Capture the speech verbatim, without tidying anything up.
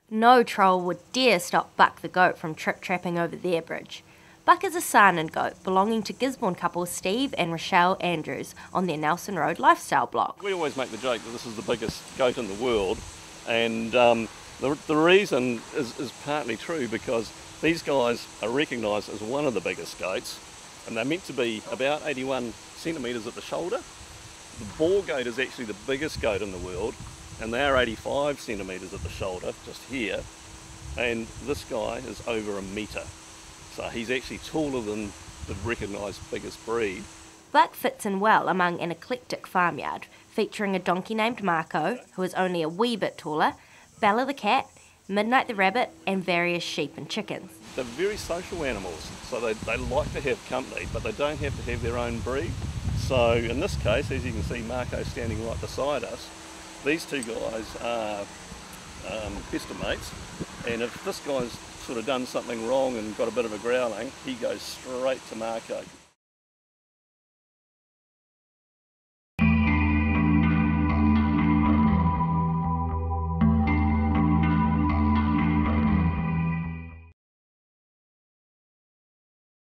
No troll would dare stop Buck the goat from trip-trapping over their bridge. Buck is a Saanen goat belonging to Gisborne couple Steve and Rachelle Andrews on their Nelson Road lifestyle block. We always make the joke that this is the biggest goat in the world, and um, the, the reason is, is partly true because these guys are recognised as one of the biggest goats, and they're meant to be about eighty-one centimetres at the shoulder. The boar goat is actually the biggest goat in the world, and they are eighty-five centimetres at the shoulder, just here, and this guy is over a metre. So he's actually taller than the recognised biggest breed. Buck fits in well among an eclectic farmyard, featuring a donkey named Marko, who is only a wee bit taller, Bella the cat, Midnight the rabbit, and various sheep and chickens. They're very social animals, so they, they like to have company, but they don't have to have their own breed. So in this case, as you can see Marko standing right beside us, these two guys are um, estimates, and if this guy's sort of done something wrong and got a bit of a growling, he goes straight to Marko.